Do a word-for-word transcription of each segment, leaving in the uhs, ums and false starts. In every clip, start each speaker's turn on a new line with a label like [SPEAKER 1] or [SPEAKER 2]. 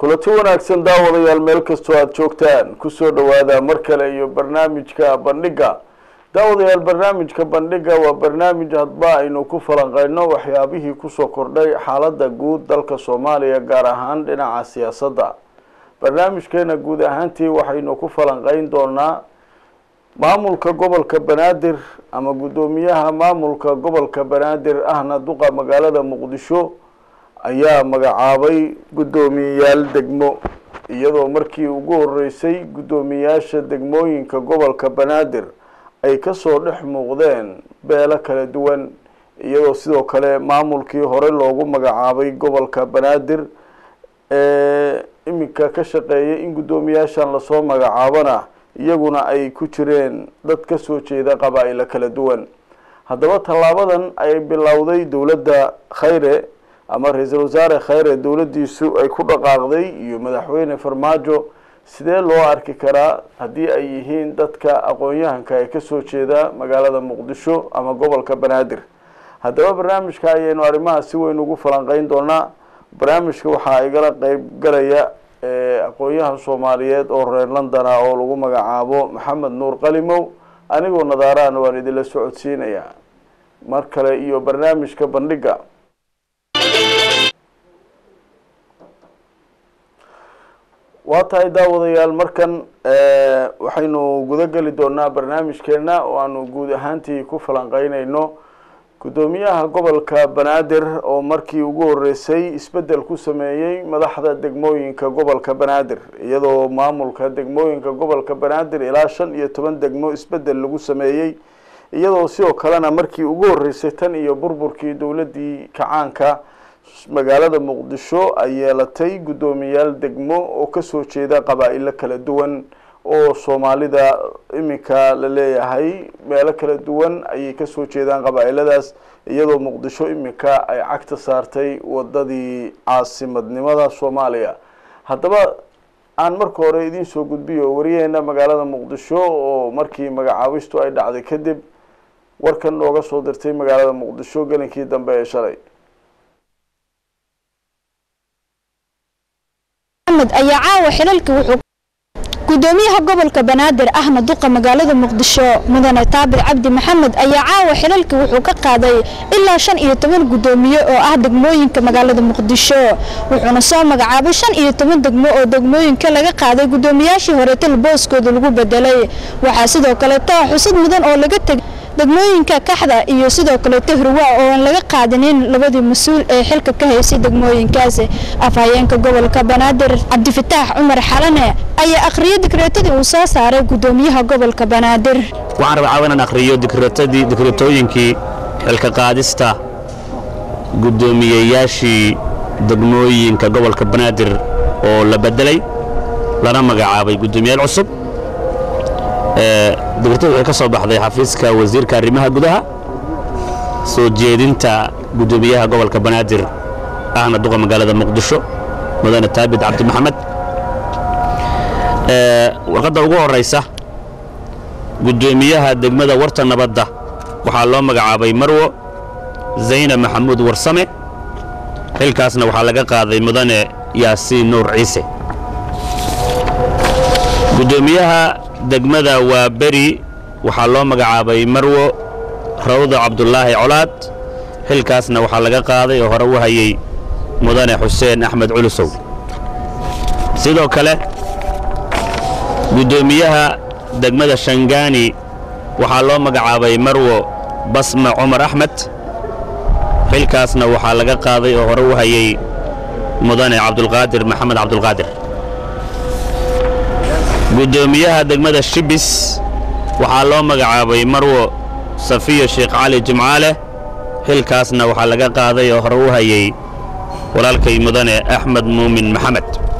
[SPEAKER 1] kulanti wanaagsan daawadayaal meel kastoo aad joogtaan kusoo dhawaada mar kale iyo barnaamijka bandhiga. daawadayaal barnaamijka bandhiga waa barnaamij hadba aynu ku falanqeyno waxyaabihii kusoo kordhay xaaladda guud dalka Soomaaliya gaar ahaan dhinaca siyaasadda. barnaamijkeena guud ahaantii waxaynu ku falanqeyn doonaa maamulka gobolka Banaadir ama gudoomiyaha maamulka gobolka Banaadir ahna duqa magaalada Muqdisho ayaa magacaabay gudoomiyayaal degmo iyadoo markii ugu horeysay gudoomiyaasha degmooyinka gobolka Banaadir ay ka soo dhex muuqdeen beelo kala duwan iyadoo sidoo kale maamulkii hore loogu magacaabay gobolka Banaadir ee imika ka shaqeeyay in gudoomiyaashan la soo magacaabana iyaguna ay ku jireen dad ka soo jeeda qabaa'il kala duwan. haddaba talaabadan ay bilowday dawladda Khayre ama ra'iisul wasaare Khayre dawladdiisu ay ku dhaqaaqday iyo madaxweyne Farmaajo sidee loo arki karaa haddii ay yihiin dadka aqoon-yahanka ee ka soo jeeda magaalada Muqdisho ama gobolka Banaadir. haddaba barnaamijka ayaynu arrimaha si weyn ugu falanqeyn doonaa. barnaamijka waxaa igala qayb galaya aqoon-yahan Soomaaliyeed oo reer London ah oo lagu magacaabo Maxamed Nuur Qalimow anigoo nadaaraan waan idin la socodsiinayaa mar kale iyo barnaamijka bandhiga. waa tahay daawadayaal markan waxaynu guda gali doonaa barnaamijkeena oo aanu guud ahaantii ku falanqeynayno gudoomiyaha gobolka Banaadir oo markii ugu horeysay isbedel ku sameeyay madaxda degmooyinka gobolka Banaadir iyadoo maamulka degmooyinka gobolka Banaadir ilaa shan iyo toban degmo isbedel lagu sameeyay iyadoo sidoo kalena markii ugu horeysay tan iyo burburkii dawladii kacaanka magaalada Muqdisho ay yeelatay gudoomiyaal degmo oo ka soo jeeda qabaa'il kala duwan oo Soomaalida imika la leeyahay meelo kala duwan ay ka soo jeedaan qabaa'iladaas iyadoo Muqdisho imika ay cagta saartay wadadii caasimadnimada Soomaaliya. haddaba aan marka hore idin soo gudbiyo wariyeena magaalada Muqdisho oo markii magacaabistu ay dhacday kadib warkan nooga soo dirtay magaalada Muqdisho galinkii dambe ee shalay.
[SPEAKER 2] ayaa caawa xilalka wuxuu gudoomiyaha gobolka Banaadir ahna duqa magaalada Muqdisho mudane Taabir Cabdi Maxamed ayaa caawa xilalka wuxuu ka qaaday ilaa shan iyo toban gudoomiye oo ah degmooyinka magaalada Muqdisho wuxuuna soo magacaabay shan iyo toban degmo oo degmooyinka laga qaaday gudoomiyaashii hore tan booskooda lagu bedelay. waxaa sidoo kale taa xusad mudan oo laga tagay degmooyinka Kaxda iyo sidoo kale Tahruwa oo aan laga qaadanin labadii mas'uul ee xilka ka haysay degmooyinkaas. afhayeenka gobolka Banaadir Cabdifataax Cumar Xalane ayaa akhriyay dekreetadii uu soo saaray gudoomiyaha gobolka Banaadir.
[SPEAKER 3] waxaan rabaa inaan akhriyo dekreetadii dekreetooyinkii xilka qaadista gudoomiyayaashii degmooyinka gobolka Banaadir oo la bedelay lana magacaabay gudoomiyaal cusub. dekreetadu waxay ka soo baxday xafiiska wasiirka arrimaha gudaha soo jeedinta gudoomiyaha gobolka Banaadir ahna duqa magaalada Muqdisho mudane Taabir Cabdi Maxamed. warqadda ugu horeysa gudoomiyaha degmada Warta Nabadda waxaa loo magacaabay Marwo Zaynab Maxamuud Warsame xilkaasna waxaa laga qaaday mudane Yaasiin Nuur Ciise. gudoomiyaha degmada waa Bari waxaa loo magacaabay Marwo Rawda Cabdullaahi Colaad xilkaasna waxaa laga qaaday oo hore u hayay mudane Xuseen Axmed Culusow. sidoo kale gudoomiyaha degmada Shangaani waxaa loo magacaabay Marwo Basma Cumar Axmed xilkaasna waxaa laga qaaday oo hore u hayay mudane Cabdulqaadir Maxamed Cabdulqaadir. gudoomiyaha degmada Shibis waxaa loo magacaabay Marwo Safiya Sheekh Cali Jimcaale xilkaasna waxaa laga qaaday oo hore u hayay walaalkay mudane Axmed Muumin Maxamed.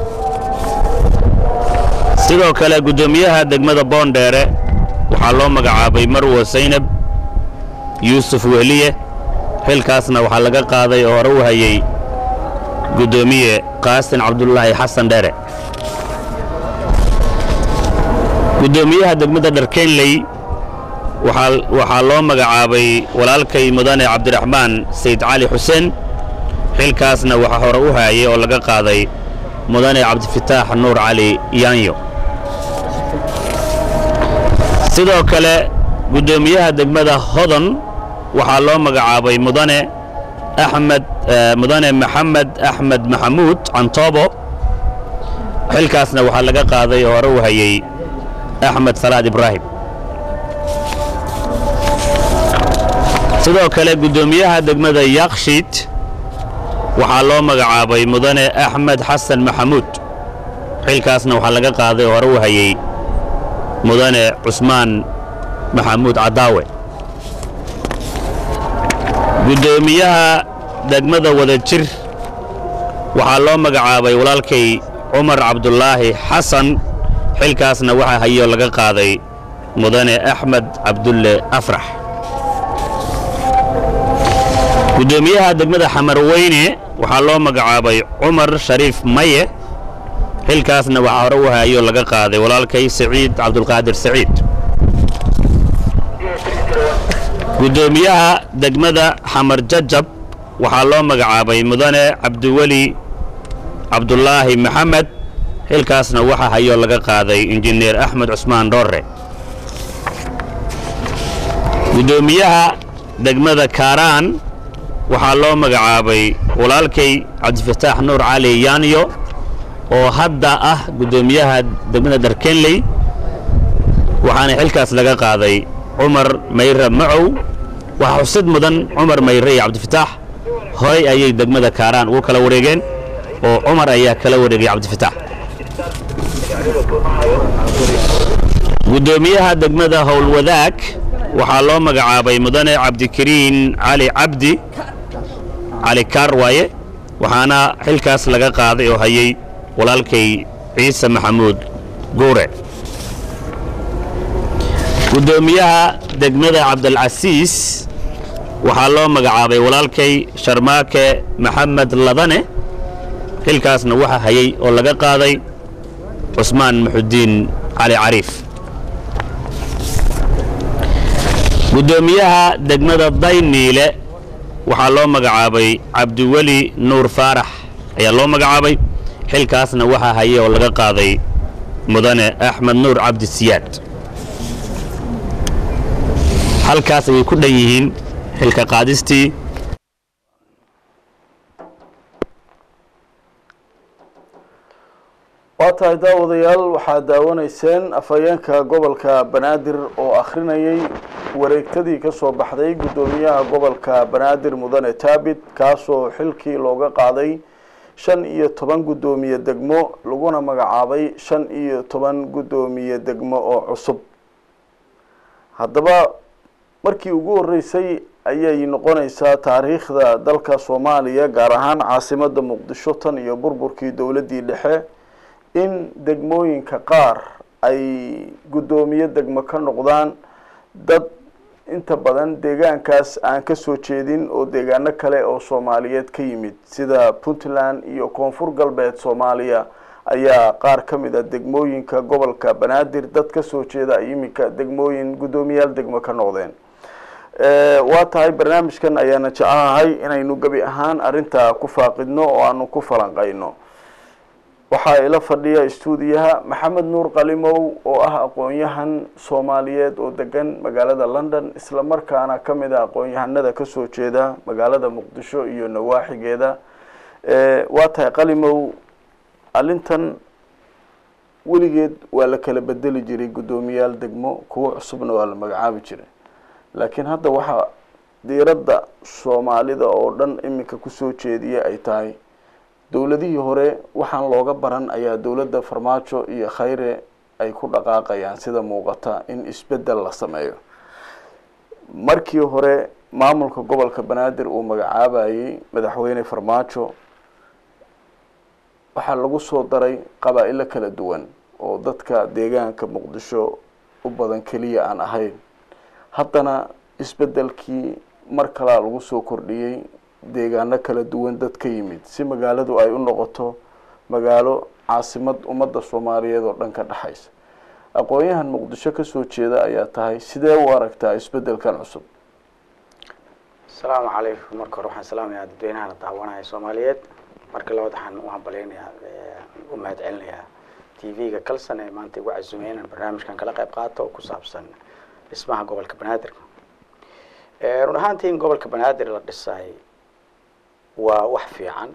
[SPEAKER 3] sidoo kale gudoomiyaha degmada Boondheere waxaa loo magacaabay Marwo Zaynab Yuusuf Wehliye xilkaasna waxaa laga qaaday oo hore u hayay gudoomiye Qaasin Cabdullaahi Xasan Dheere. gudoomiyaha degmada Dharkeenley waxaa waxaa loo magacaabay walaalkay mudane Cabdiraxmaan Sayd Cali Xuseen xilkaasna waxa hore u hayay oo laga qaaday mudane cabdifataax nuur cali yaanyo sidoo kale gudoomiyaha degmada hodan waxaa loo magacaabay mudane axmed mudane maxamed axmed maxamuud cantoobo xilkaasna waxaa laga qaaday oo hore u hayay axmed salaad ibraahim sidoo kale gudoomiyaha degmada yaaqshiid waxaa loo magacaabay mudane axmed xasan maxamuud xilkaasna waxaa laga qaaday oo hore u hayay mudane cusmaan maxamuud cadaawe gudoomiyaha degmada wadajir waxaa loo magacaabay walaalkay cumar cabdulaahi xasan xilkaasna waxaa hayoo laga qaaday mudane axmed cabdulle afrax gudoomiyaha degmada xamarweyne waxaa loo magacaabay cumar shariif maye xilkaasna waxaa hore u hayoo laga qaaday walaalkay saciid cabdulqaadir saciid gudoomiyaha degmada xamar jajab waxaa loo magacaabay mudane cabdiweli cabdulaahi maxamed xilkaasna waxaa hayoo laga qaaday injineer axmed cusmaan dhoorre gudoomiyaha degmada kaaraan waxaa loo magacaabay walaalkay cabdifataax nuur cali yaanyo oo hadda ah gudoomiyaha degmada dharkenley waxaana xilkaas laga qaaday cumar mayre macow waxaa xusid mudan cumar mayre iyo cabdifataax horay ayay degmada kaaraan ugu kala wareegeen oo cumar ayaa kala wareegay cabdifataax gudoomiyaha degmada howlwadaag waxaa loo magacaabay mudane cabdikariin cali cabdi cali kaar waaye waxaana xilkaas laga qaaday oo hayay walaalkay ciise maxamuud guure gudoomiyaha degmada cabdilcasiis waxaa loo magacaabay walaalkay sharmaake maxamed ladane xilkaasna waxaa hayay oo laga qaaday cusmaan muxudiin cali cariif gudoomiyaha degmada dayniile waxaa loo magacaabay cabdiweli nuur faarax ayaa loo magacaabay xilkaasna waxaa hayay oo laga qaaday mudane axmed nuur cabdi siyaad halkaas ayay ku dhan yihiin xilka qaadistii
[SPEAKER 1] waa tahay daawadayaal waxaad daawanayseen afhayeenka gobolka banaadir oo akhrinayay wareegtadii ka soo baxday gudoomiyaha gobolka banaadir mudane taabit kaasoo xilkii looga qaaday shan iyo toban gudoomiye degmo laguna magacaabay shan iyo toban gudoomiye degmo oo cusub haddaba markii ugu horeysay ayay noqonaysaa taariikhda dalka Soomaaliya gaar ahaan caasimadda Muqdisho tan iyo burburkii dowladii dhexe in degmooyinka qaar ay gudoomiye degmo ka noqdaan dad inta badan deegaankaas aan ka soo jeedin oo deegaano kale oo Soomaaliyeed ka yimid sida Puntland iyo Koonfur Galbeed Soomaaliya ayaa qaar ka mid ah degmooyinka gobolka Banaadir dad ka soo jeeda iminka degmooyin gudoomiyaal degmo ka noqdeen ee waa tahay barnaamijkan ayaana jecelahay inaynu gabi ahaan arinta ku faaqidno oo aanu ku falanqeyno waxaa ila fadhiya stuudiyaha Maxamed Nuur Qalimow oo ah aqoon-yahan Soomaaliyeed oo degan magaalada London isla markaana kamid ah aqoon-yahanada ka soo jeeda magaalada Muqdisho iyo nawaaxigeeda ee waa tahay Qalimow alintan weligeed waa la kala bedeli jiray gudoomiyaal degmo kuwa cusubna waa la magacaabi jiray laakiin hadda waxa diiradda Soomaalida oo dhan iminka ku soo jeediya ay tahay dawladihii hore waxaan looga baran ayaa dawladda Farmaajo iyo Khayre ay ku dhaqaaqayaan sida muuqata in isbedel la sameeyo markii hore maamulka gobolka Banaadir uu magacaabayay madaxweyne Farmaajo waxaa lagu soo daray qabaa'ilo kala duwan oo dadka deegaanka Muqdisho u badan kaliya aan ahayn haddana isbedelkii mar kale lagu soo kordhiyay deegaano kala duwan dad ka yimid si magaaladu ay u noqoto magaalo caasimad ummadda Soomaaliyeed oo dhan ka dhaxaysa aqoon-yahan Muqdisho ka soo jeeda ayaa tahay sidee u aragtaa isbedelkan cusub
[SPEAKER 4] السلام عليكم marka hore waxaan salaamayaa dadweynaha daawanaya Soomaaliyeed marka la wadaxan waxaan baleenayaa u mahad celinayaa T V-ga Kalsan ee maanta ugu casuumeen barnaamijkan kala qayb qaato oo ku saabsan dhismaha gobolka Banaadir. ee run ahaantii in gobolka Banaadir la dhisay waa wax fiican.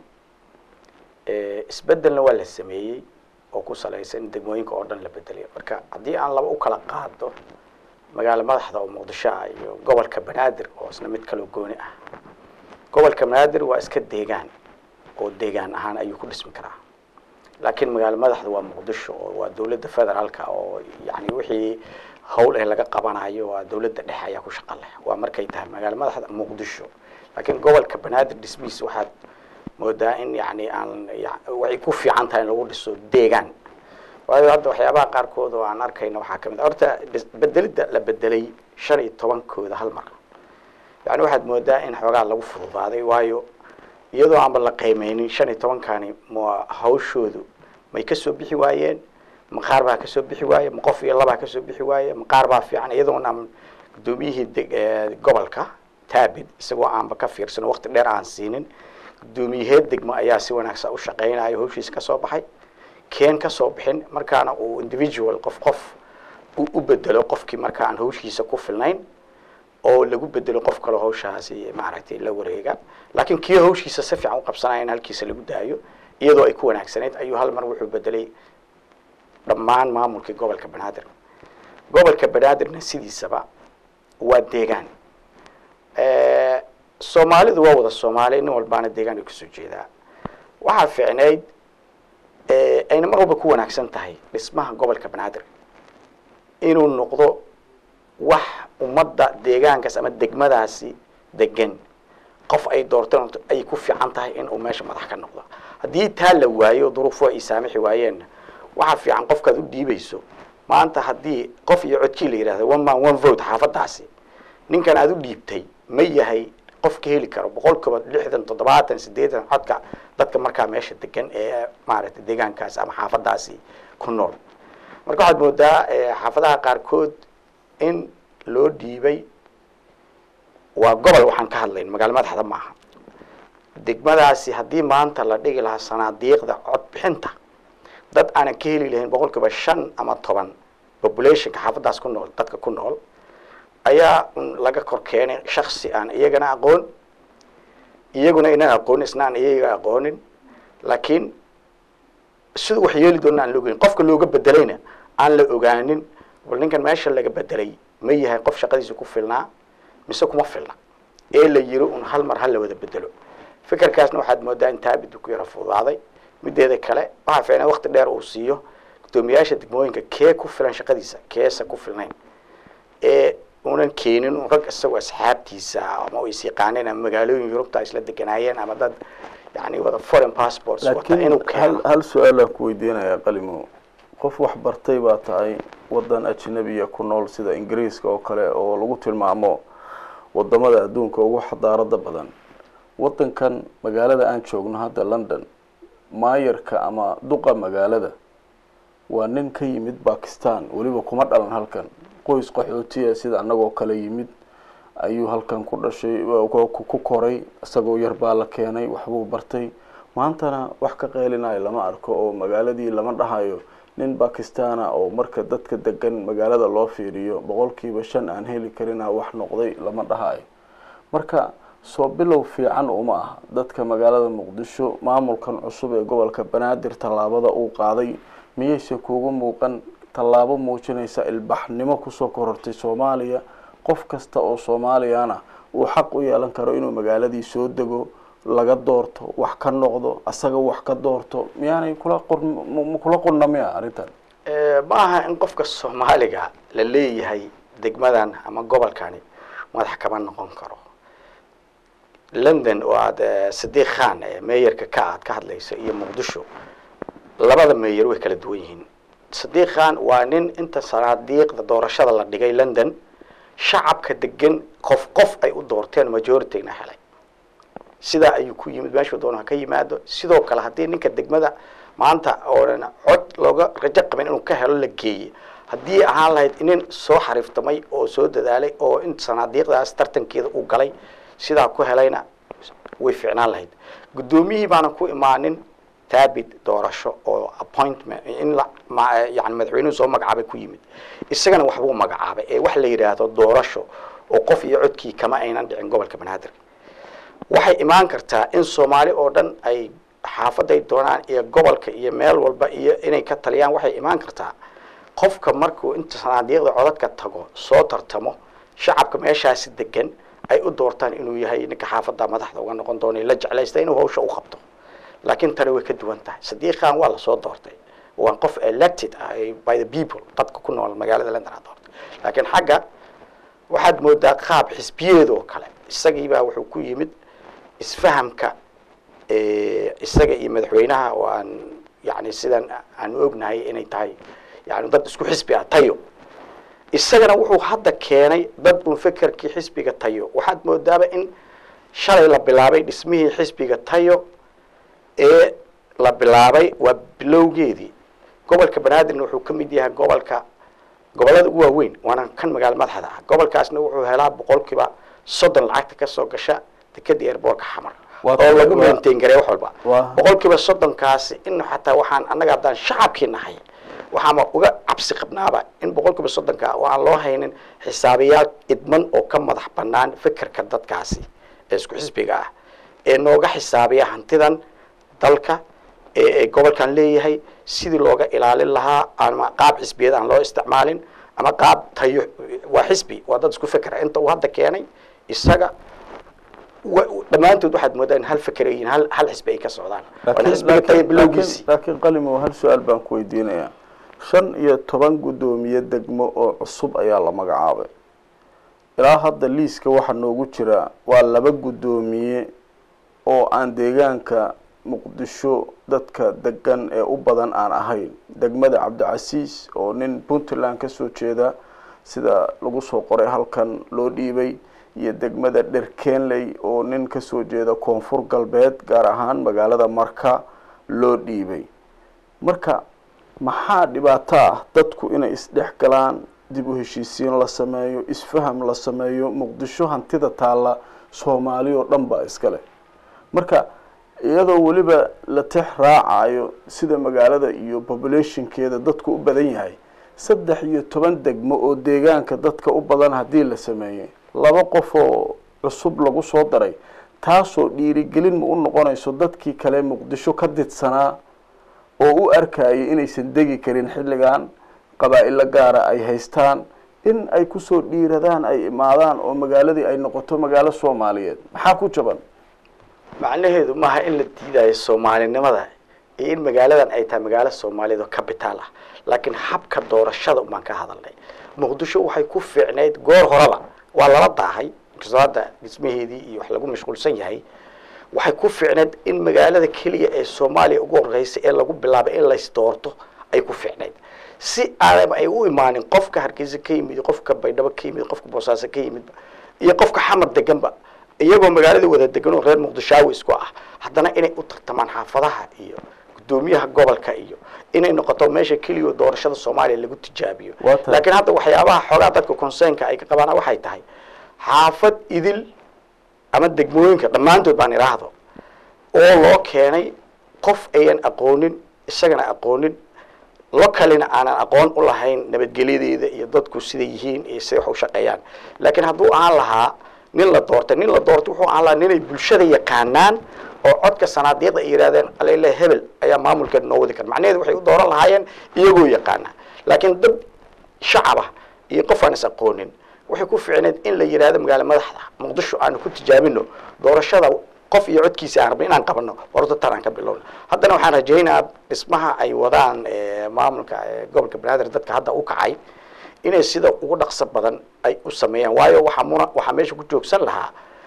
[SPEAKER 4] ee isbedelna waa la sameeyay oo ku salaysan degmooyinka oo dhan la bedelay. marka haddii aan laba u kala qaado magaalo madaxda oo Muqdisho iyo gobolka Banaadir oo isna mid kale gooni ah. gobolka Banaadir waa iska deegaan oo deegaan ahaan ayuu ku dhismi karaa. laakiin magaalo madaxda waa Muqdisho oo waa dawladda federaalka oo yaani wixii hawl ee laga qabanayo waa dawladda dhexe ayaa ku shaqo leh. waa markay tahay magaalo madaxda Muqdisho. laakiin gobolka Banaadir dhismiis waxaad moodaa in yaani aan waxay ku fiican tahay in lagu dhiso deegaan. waayo hadda waxyaabaha qaarkood oo aan arkayna waxaa kamid ah horta bedelida la bedelay shan iyo toban kooda hal mar. yaani waxaad moodaa in xoogaa lagu fududaaday waayo iyadoo aan la qiimeynin shan iyo toban kaani ma hawshoodu may ka soo bixi waayeen maqaar baa ka soo bixi waayeen qof iyo laba ka soo bixi waayeen maqaar baa fiican iyadoo aan gudoomiyihii gobolka taabid isagoo aanba ka fiirsan waqti dheer aan siinin gudoomiyihii degmo ayaa si wanaagsan u shaqeynaayo hawshiisa ka soo baxay keen ka soo bixin markaana uu individual qof qof u bedelo qofkii marka aan hawshiisa ku filnayn oo lagu bedelo qof kale hawshaasi maaragtay la wareega. laakiin kii hawshiisa si fiican u qabsanaya in halkiisa lagu daayo iyadoo ay ku wanaagsaneed ayuu hal mar wuxuu bedelay dhammaan maamulkii gobolka Banaadir. gobolka Banaadirna sidiisaba waa deegaan. ee Soomaalidu waa wada Soomaali nin walbaana deegaan ay ku soo jeedaa. waxa fiicneyd ee ayna mar walba ku wanaagsan tahay dhismaha gobolka Banaadir inuu noqdo wax ummadda deegaankaas ama degmadaasi degan qof ay doortaan ay ku fiican tahay in uu meesha madax ka noqdo. haddii taa la waayo duruufo ay saamixi waayeen waxa fiican qofkaad u dhiibayso maanta haddii qof iyo codkii la yiraahdo one man one vote xaafadaasi ninkan aad u dhiibtay ma yahay qof ka heli karo boqolkiiba lixdan toddobaatan siddeetan codka dadka markaa meesha degan ee maaragtay deegaankaas ama xaafadaasi ku nool. marka waxaad moodaa xaafadaha qaarkood in loo dhiibay waa gobol waxaan ka hadlayn magaalo madaxda maaha. degmadaasi haddii maanta la dhigi lahaa sanaadiiqda cod bixinta dad aanan ka heli lahayn boqolkiiba shan ama toban populationka xaafadaas ku nool dadka ku nool ayaa laga kor keenay shakhsi aan iyagana aqoon iyaguna inaan aqoon isnaan iyaga aqoonin laakiin sidoo wax yeeli doonaan aan loogeyn qofka looga bedelayna aan la ogaanin wal ninkan meesha laga bedelay ma yahay qof shaqadiisa ku filnaa mise kuma filna ee la yiri un hal mar hal la wada bedelo. fikirkaasna waxaad moodaa in taabid ku yara fudaaday. mideeda kale waxa fiican waqti dheer uu siiyo gudoomiyaasha degmooyinka kee ku filan shaqadiisa keesa ku filnayn ee unan keenin un rag isagoo asxaabtiisa ama oo is yaqaaneen ama magaalooyin Yurubta isla deganaayeen ama dad yani wada foreign passports wata inuu
[SPEAKER 1] hal hal su'aal ku weydiinaya qalimo qof wax bartay baa tahay wadan ajnabiga ku nool sida Ingiriiska oo kale oo lagu tilmaamo wadamada adduunka ugu xadaarada badan. wadankan magaalada aan joogno hadda London maayarka ama duqa magaalada waa nin ka yimid Pakistan waliba kuma dhalan halkan qoys qaxootiya sida anagoo kale yimid ayuu halkan ku dhashay ku koray isagoo yar baa la keenay waxbuu bartay maantana wax ka qeelinayo lama arko oo magaaladii lama dhahayo nin Pakistana oo marka dadka degan magaalada loo fiiriyo boqolkiiba shan aan heli karina wax noqday lama dhahayo. marka soo bilow fiican uma aha dadka magaalada Muqdisho maamulkan cusub ee gobolka Banaadir talaabada uu qaaday miyayse kuugu muuqan talaabo muujinaysa ilbaxnimo ku soo korortay Soomaaliya qof kasta oo Soomaaliyana uu xaq u yeelan karo inuu magaaladii soo dego laga doorto wax ka noqdo asaga wax ka doorto miyaanay kula qurn kula qurnamaya arintan
[SPEAKER 4] ee maaha in qofka Soomaaliga la leeyahay degmadan ama gobolkani madax kama noqon karo. London oo aad Sadiq Khan ee mayorka ka aad ka hadlayso iyo Muqdisho labada mayor way kala duwan yihiin. Sadiq Khan waa nin inta sanaadiiqda doorashada la dhigay London shacabka degan qof qof ay u doorteen majority-na helay sida ay ku yimid meesha doonaa ka yimaado. sidoo kale hadii ninka degmada maanta oo cod looga rajo qabin inuu ka helo la geeyay hadii ahaan lahayd in soo xariiftamay oo soo dadaalay oo in sanaadiiqdaas tartankeeda u galay sida ku helayna way fiicnaan lahayd. gudoomiyihii baana ku imaanin taabid doorasho oo appointment in la yani madaxweynuhu soo magacaabay ku yimid isagana waxbuu magacaabay ee wax la yiraahdo doorasho oo qof iyo codkii kama aynan dhicin gobolka Banaadir waxay imaan kartaa in Soomaali oo dhan ay xaafaday doonaan iyo gobolka iyo meel walba iyo inay ka taliyaan waxay imaan kartaa qofka markuu inta sanaadiiqda codadka tago soo tartamo shacabka meeshaasi degan ay u doortaan inuu yahay ninka xaafada madaxda uga noqon doono la jeclaysta inuu hawsha u qabto laakiin tani way ka duwan tahay sadiiqan waa la soo doortay waa qof elected by the people dadka ku nool magaalada London doortay laakiin xagga waxaad moodaa qaab xisbiyeed oo kale isagii baa wuxuu ku yimid isfahamka ee isaga iyo madaxweynaha oo aan yani sidan aan ognahay inay tahay yani dad isku xisbi ah tayo isagana wuxuu hadda keenay dad uu fikirkii xisbiga tayo waxaad moodaaba in shalay la bilaabay dhismihii xisbiga tayo ee la bilaabay waa bilowgeedii gobolka Banaadir wuxuu ka mid yahay gobolka gobolada ugu waaweyn waana kan magaalada madaxda ah gobolkaasna wuxuu helaa boqolkiiba soddon lacagta ka soo gasha dekada airportka Xamar oo lagu maintain gareeyo wax walba boqolkiiba soddon kaasi in xataa waxaan anaga hadaan shacabkii nahay waxaama uga cabsi qabnaaba in boqolkiiba soddon ka aan loo haynin xisaabiyaal idman oo ka madax banaan fikirka dadkaasi ee isku xisbiga ah ee nooga xisaabiya hantidan dalka ee gobolkan leeyahay sidii looga ilaalin lahaa ama qaab xisbiyada aan loo isticmaalin ama qaab tayo waa xisbi waa dad isku fikir inta uu hadda keenay isaga dhamaantood waxaad moodaa in hal fikir ay hal hal xisbi ay ka socdaan waa xisbiga tayo bilowgiisi
[SPEAKER 1] laakiin qalimo hal su'aal baan ku weydiinayaa shan iyo toban gudoomiye degmo oo cusub ayaa la magacaabay ilaa hadda liiska waxa noogu jira waa laba gudoomiye oo aan deegaanka muqdisho dadka degan ee u badan aan ahayn degmada Cabdicasiis oo nin Puntland ka soo jeeda sida lagu soo qoray halkan loo dhiibay iyo degmada Dherkenley oo nin ka soo jeeda koonfur galbeed gaar ahaan magaalada Marka loo dhiibay marka maxaa dhibaato ah dadku inay isdhex galaan dib u heshiisiin la sameeyo isfaham la sameeyo muqdisho hantida taala Soomaali oo dhan baa iska leh marka iyadoo waliba la tix raacayo sida magaalada iyo populationkeeda dadku u badan yahay saddex iyo toban degmo oo deegaanka dadka u badan hadii la sameeyay laba qof oo cusub lagu soo daray taasoo dhiirigelin ma u noqonayso dadkii kale muqdisho ka didsanaa oo u arkayay inaysan degi karin xilligan qabaa'il gaara ay haystaan in ay ku soo dhiiradaan ay imaadaan oo magaaladii ay noqoto magaalo Soomaaliyeed maxaa ku jaban
[SPEAKER 4] macnaheedu maaha in la diidayo Soomaalinimada in magaaladan ay tahay magaalo Soomaaliyeed oo capital ah laakiin habka doorashada uma ka hadalnay muqdisho waxay ku fiicneyd goor horaba waa lala daahay kasada dhismaheedii iyo wax lagu mashquulsan yahay waxay ku fiicneyd in magaalada kaliya ee Soomaaliya ugu horeysay ee lagu bilaabay in la isdoorto ay ku fiicneyd si aan ay u imaanin qofka Hargeysa ka yimid qofka Baydhabo ka yimid qofka Boosaaso ka yimid iyo qofka Xamar deganba iyagoo magaalada wada degan oo reer Muqdisho isku ah haddana inay u tartamaan xaafadaha iyo gudoomiyaha gobolka iyo inay noqoto meesha kaliya doorashada Soomaaliya lagu tijaabiyo laakiin hadda waxyaabaha xogaa dadka concernka ay ka qabaan waxay tahay xaafad idil ama degmooyinka dhamaantood baan iraahdo oo loo keenay qof ayaan aqoonin isagana aqoonin localina aanan aqoon u lahayn nabadgelyadeeda iyo dadku sida yihiin iyo sida wax u shaqeeyaan laakiin hadduu aan lahaa nin la doortay nin la doortay wuxuu aan lahaa ninay bulshada yaqaanaan oo codka sanaadiiqda ay yiraahdeen aleele hebel ayaa maamulkeed noo wadi kara macnaheedu waxay u dooran lahaayeen iyagoo yaqaana laakiin dad shacaba iyo qof aan is aqoonin waxay ku fiicneed in la yiraahdo magaalo madaxda Muqdisho aan ku tijaabino doorashada qof iyo codkiisa aan rabno inaan qabano warta taran ka bilowno haddana waxaan rajaynayaa dhismaha ay wadaan maamulka gobolka Banaadir dadka hadda u kacay inay sida ugu dhaqso badan ay u sameeyaan waayo waxa muna waxa meesha ku joogsan lahaa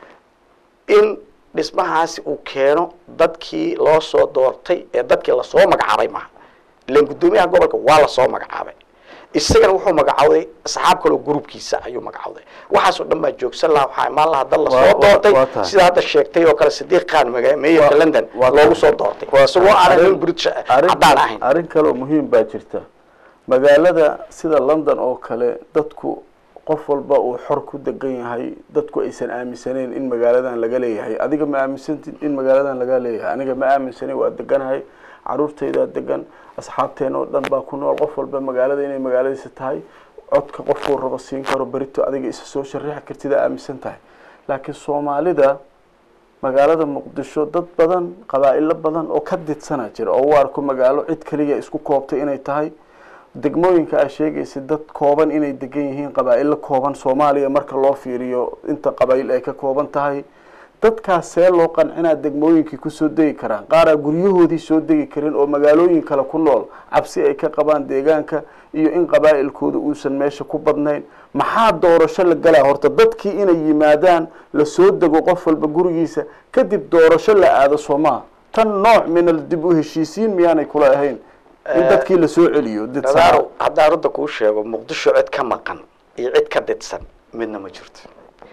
[SPEAKER 4] in dhismahaasi uu keeno dadkii loo soo doortay ee dadkii la soo magacaabay ma leen gudoomiyaha gobolka waa la soo magacaabay isagana wuxuu magacaawday asxaab kale groupkiisa ayuu magacaawday waxaas oo dhan ma joogsan lahaa waxa imaan lahaa dad la soo doortay sida hadda sheegtay oo kale Sadiiq Khan magaalada London loogu soo doortay isagoo aan British cadaan ahayn
[SPEAKER 1] arin kale oo muhiim baa jirta magaalada sida London oo kale dadku qof walba uu xor ku degan yahay dadku aysan aaminsaneen in magaaladan laga leeyahay adiga ma aaminsantid in magaaladan laga leeyahay aniga ma aaminsanay waa deganahay caruurtayda degan asxaabteena oo dhan baa ku nool qof walba magaalada inay magaaladiisa tahay codka qofkuu rabo siin karo berito adiga isa soo sharaxi kartida aaminsan tahay laakiin Soomaalida magaalada Muqdisho dad badan qabaa'ilo badan oo ka didsana jira oo u arko magaalo cid kaliya isku koobtay inay tahay degmooyinka ay sheegaysa dad kooban inay degan yihiin qabaa'ilo kooban Soomaaliya marka loo fiiriyo inta qabaa'il ay ka kooban tahay dadkaas see loo qancinaa degmooyinkii ku soo degi karaan qaar guryahoodii soo degi karin oo magaalooyin kale ku nool cabsi ay ka qabaan deegaanka iyo in qabaa'ilkooda uusan meesha ku badnayn maxaa doorasho la galaa horta dadkii inay yimaadaan la soo dego qof walba gurigiisa kadib doorasho la aado Soomaa tan nooc min al dib u heshiisiin miyaanay kula ahayn in dadkii la soo celiyo
[SPEAKER 4] dadsaaro hadda arda ku sheego Muqdisho cid ka maqan iyo cid ka didsan midna ma jirto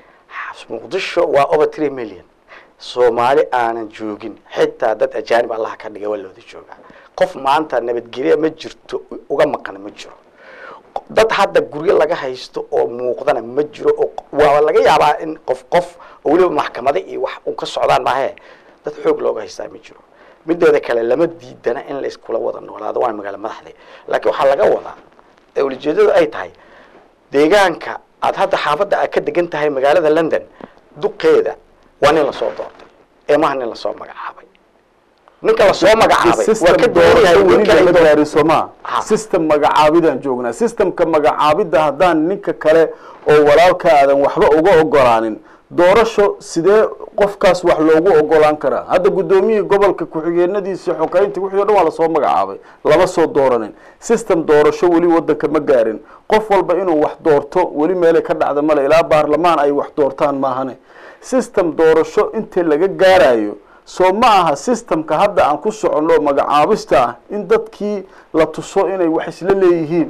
[SPEAKER 4] Muqdisho waa over three million Soomaali aanan joogin xitaa dad ajaanib Allah ka dhigay walooda jooga qof maanta nabadgelyo ma jirto uga maqan ma jiro dad hadda guriga laga haysto oo muuqdana ma jiro oo waa laga yaabaa in qof qof oo waliba maxkamada iyo wax uu ka socdaan maahe dad xoog looga haystaa ma jiro mideeda kale lama diidana in la iskula wada noolaado waa magaalo madaxda laakiin waxa laga wadaa ee ujeedadu ay tahay deegaanka aad hadda xaafada aad ka degan tahay magaalada London duqeeda waa in la soo doortay ee ma ahan in la soo magacaabay ninka la soo magacaabay waa ka doorayaa ninka la dooray Soomaa system magacaabidan joognaa systemka magacaabida hadaan ninka kale oo walaalka aadan waxba uga ogolaanin doorasho sidee qofkaas wax loogu ogolaan karaa hadda gudoomiye gobolka ku xigeenadiisa xogeynta wixii dhan waa la soo magacaabay laba soo dooranin system doorasho wali wadanka ma gaarin qof walba inuu wax doorto wali meel ka dhacda male ilaa baarlamaan ay wax doortaan maahane system doorasho inta laga gaarayo soo ma aha systemka hadda aan ku socono magacaabista in dadkii la tuso inay wax isla leeyihiin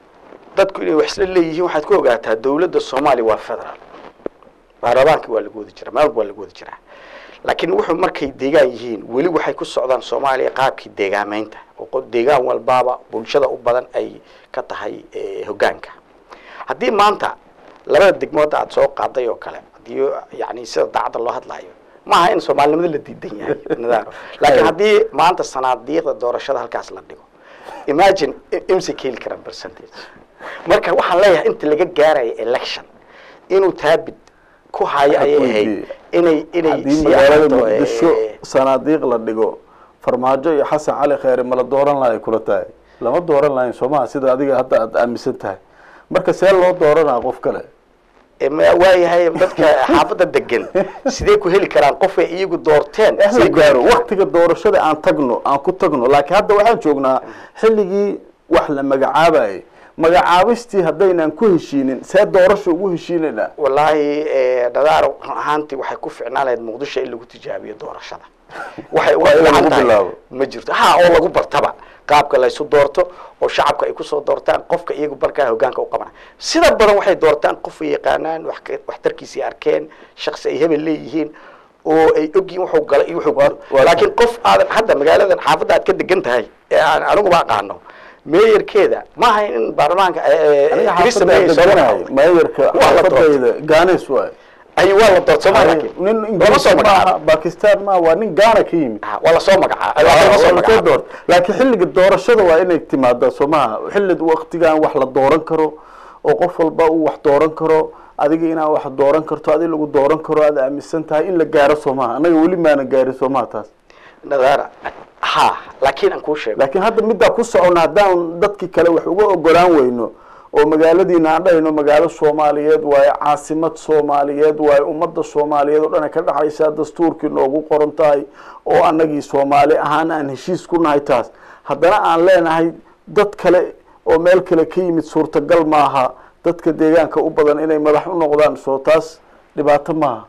[SPEAKER 4] dadku inay wax isla leeyihiin waxaad ku ogaataa dawladda Soomaaliya waa federal baarlamaanka waa lagu wada jiraa meel waa lagu wada jiraa laakiin wuxuu markay deegaan yihiin wali waxay ku socdaan Soomaaliya qaabkii deegaameynta oo deegaan walbaaba bulshada u badan ay ka tahay hoggaanka haddii maanta labada degmood aad soo qaaday oo kale hadii yaani sida daacada loo hadlayo maaha in Soomaalinimada la diidan yahay nadaaro laakiin haddii maanta sanaadiiqda doorashada halkaas la dhigo imagine imsi kiil karan percentage marka waxaan leeyahay inta laga gaaray election inuu taabid ku haya ay ahayd inay inay magaalada Muqdisho sanaadiiq la dhigo farmaajo iyo Xasan Cali Khayre ma la dooran lahayn kula tahay lama dooran lahayn Soomaa sida adiga hadda aad aaminsan tahay marka see loo dooranaa qof kale ee ma waayahay dadka xaafada degan sidee ku heli karaan qof ay iyagu doorteen si gaaro waqtiga doorashada aan tagno aan ku tagno laakiin hadda waxaan joognaa xilligii wax la magacaabay magacaabistii haddaynan ku heshiinin see doorasho ugu heshiinayna wallahi ee dadaaro ahaantii waxay ku ficnaaleed Muqdisho in lagu tijaabiyo doorashada waxay u bilaabo ma jirto ha oo lagu bartaba qaabka la isu doorto oo shacabka ay ku soo doortaan qofka iyagu barkaa hoggaanka u qabana sida badan waxay doortaan qof yaqaanaan wax wax tarkiisi arkeen shakhsi ay hebel leeyihiin oo ay ogyiin wuxuu galay iyo wuxuu laakiin qof aadan hadda magaaladan xaafada aad ka degan tahay ee aan anigu ba aqaano meeyarkeeda ma ahayn in baarlamaanka aniga xaafada meeyarka xaafadayda Gaanes waay ay waa la doortay Soomaaliya nin Ingiriis ma Pakistan ma waa nin Gaana ka yimid wala soo magaca wala soo magaca laakiin xilliga doorashada waa inay timaado Soomaa xilliga waqtigan wax la dooran karo oo qof walba uu wax dooran karo adiga inaa wax dooran karto adiga lagu dooran karo aad aaminsan tahay in la gaaro Soomaa anaga wali maana gaarin Soomaa taas nadaara ha laakiin aan ku sheego laakiin hadda midda ku socona hadaan dadkii kale wax uga ogolaan weyno oo magaaladiina aan dhayno magaalo Soomaaliyeed waa caasimad Soomaaliyeed waa ummadda Soomaaliyeed oo dhan ka dhaxaysa dastuurkii noogu qoran tahay oo anagii Soomaali ahaan aan heshiis ku nahay taas haddana aan leenahay dad kale oo meel kale ka yimid suurtagal maaha dadka deegaanka u badan inay madax u noqdaan soo taas dhibaato maaha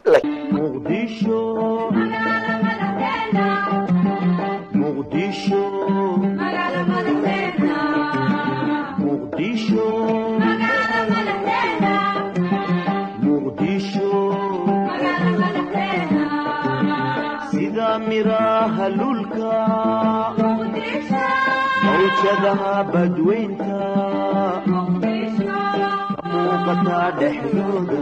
[SPEAKER 4] Muqdisho Muqdisho magaalada madaxdeena Muqdisho miraha lulka mawjadaha badweynta muuqata dhexdooda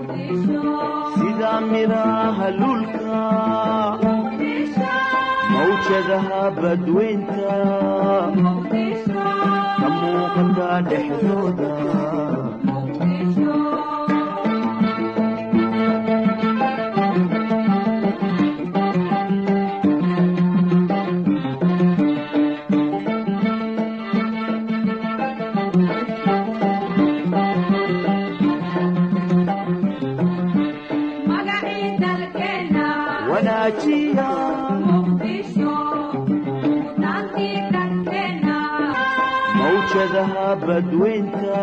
[SPEAKER 4] sida miraha lulka
[SPEAKER 5] mawjadaha badweynta ka muuqata dhexdooda mawjadaha badweynta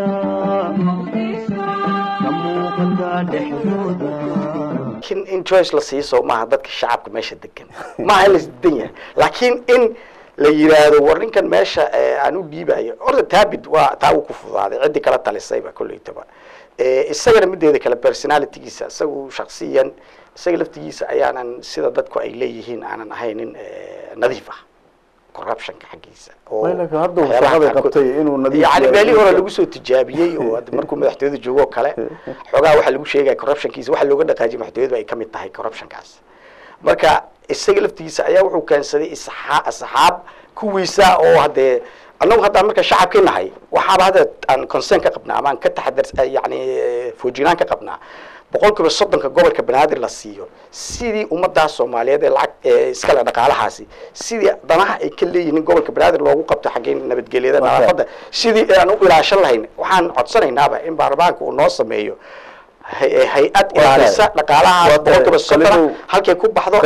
[SPEAKER 5] ka muuqata dhexdooda
[SPEAKER 4] laakiin in choice la siiso maaha dadka shacabka meesha degan maaha la isdidan yahay laakiin in la yiraahdo war ninkan meesha aan u dhiibayo orda taabid waa taa uu ku fudaaday cidii kala talisayba kulleeytaba ee isagana mideeda kala personality-giisa isagu shakhsiyan isaga laftigiisa ayaanan sida dadku ay leeyihiin aanan ahaynin nadiif ah corruption ka xaqiisa
[SPEAKER 1] oo waynaga hadda uu shaqada qabtay inuu nadiif
[SPEAKER 4] yahay yani meeli hore lagu soo tijaabiyay oo markuu madaxtooyada joogo kale xogaa waxa lagu sheegay corruption-kiisa waxa looga dhaqaajiyay madaxtooyada ay kamid tahay corruption-kaas marka isaga laftigiisa ayaa wuxuu keensaday asxaab kuwiisa oo hadee annagu hadda marka shacabka nahay waxa hada aan concern ka qabnaa ama ka taxadar yani foojinaan ka qabnaa boqolkiiba soddonka gobolka banaadir la siiyo sidii ummadda Soomaaliyeed ee lacag iska la dhaqaalahaasi sidii danaha ay ka leeyihiin gobolka banaadir loogu qabto xageen nabadgelyada nadaafada sidii aan u ilaashan lahayn waxaan codsanaynaba in baarlamaanka uu noo sameeyo hay-ad ilaalisa dhaqaalaha boqolkiiba soddon halkay ku baxdo